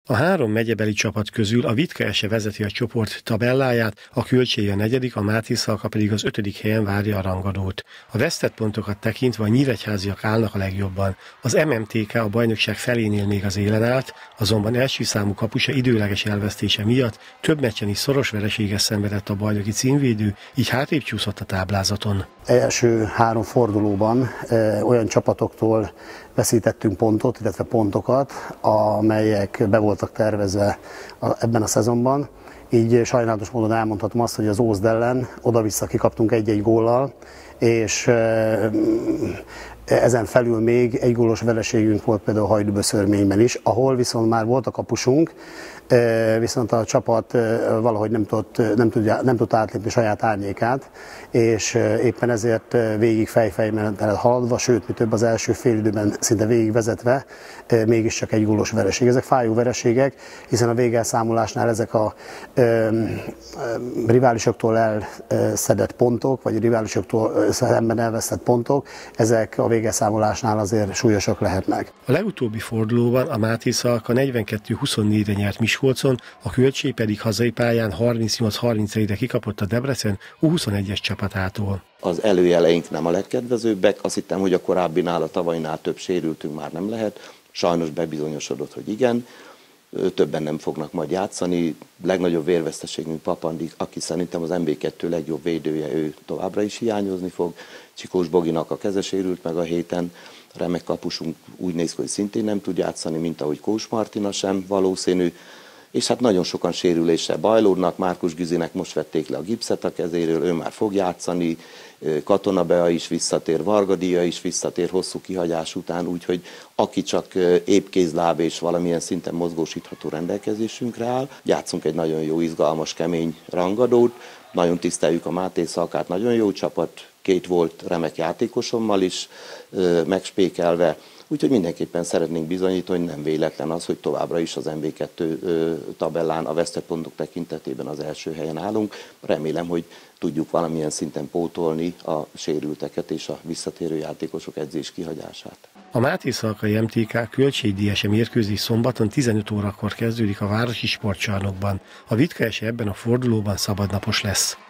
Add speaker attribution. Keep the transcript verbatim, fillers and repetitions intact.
Speaker 1: A három megyebeli csapat közül a Vitkese vezeti a csoport tabelláját, a Kölcsey a negyedik, a Mátészalka pedig az ötödik helyen várja a rangadót. A vesztett pontokat tekintve a nyíregyháziak állnak a legjobban. Az em em té ká a bajnokság felénél még az élen állt, azonban első számú kapusa időleges elvesztése miatt több meccsen is szoros vereséget szenvedett a bajnoki címvédő, így hátrébb csúszott a táblázaton.
Speaker 2: Első három fordulóban e, olyan csapatoktól veszítettünk pontot, illetve pontokat, amelyek be voltak tervezve a, ebben a szezonban. Így sajnálatos módon elmondhatom azt, hogy az Ózd ellen oda-vissza kikaptunk egy-egy góllal, és e, ezen felül még egy gólos vereségünk volt például a Hajdúböszörményben is, ahol viszont már volt a kapusunk, viszont a csapat valahogy nem tudott, nem tudja, nem tudta átlépni saját árnyékát, és éppen ezért végig fejfejmenettel haladva, sőt, mi több az első fél időben szinte végig vezetve, mégiscsak egy gólos vereség. Ezek fájó vereségek, hiszen a végelszámolásnál ezek a ö, riválisoktól elszedett pontok, vagy riválisoktól szemben elvesztett pontok, ezek a végelszámolásnál azért súlyosak lehetnek.
Speaker 1: A legutóbbi fordulóban a Mátészalka negyvenkettő huszonnégyre nyert Miskolcon, a Kölcsey pedig hazai pályán harmincnyolc harmincegyre kikapott a Debrecen U huszonegyes csapatától.
Speaker 3: Az előjeleink nem a legkedvezőbbek, azt hittem, hogy a korábbinál, a tavalynál több sérültünk már nem lehet. Sajnos bebizonyosodott, hogy igen, többen nem fognak majd játszani. Legnagyobb vérveszteségünk Papandik, aki szerintem az em bé kettő legjobb védője, ő továbbra is hiányozni fog. Csikós Boginak a keze sérült meg a héten, remek kapusunk úgy néz ki, hogy szintén nem tud játszani, mint ahogy Kós Martina sem valószínű. És hát nagyon sokan sérüléssel bajlódnak, Márkus Güzinek most vették le a gipszet a kezéről, ő már fog játszani, Katona Bea is visszatér, Varga Díja is visszatér hosszú kihagyás után, úgyhogy aki csak épkézláb és valamilyen szinten mozgósítható rendelkezésünkre áll, játszunk egy nagyon jó, izgalmas, kemény rangadót, nagyon tiszteljük a Mátészalkát, nagyon jó csapat, két volt remek játékosommal is megspékelve, úgyhogy mindenképpen szeretnénk bizonyítani, hogy nem véletlen az, hogy továbbra is az em bé kettő tabellán a vesztett pontok tekintetében az első helyen állunk. Remélem, hogy tudjuk valamilyen szinten pótolni a sérülteket és a visszatérő játékosok edzés kihagyását.
Speaker 1: A Mátészalkai em té ká Kölcsey dé es e mérkőzés szombaton tizenöt órakor kezdődik a Városi Sportcsarnokban. A Vitkese ebben a fordulóban szabadnapos lesz.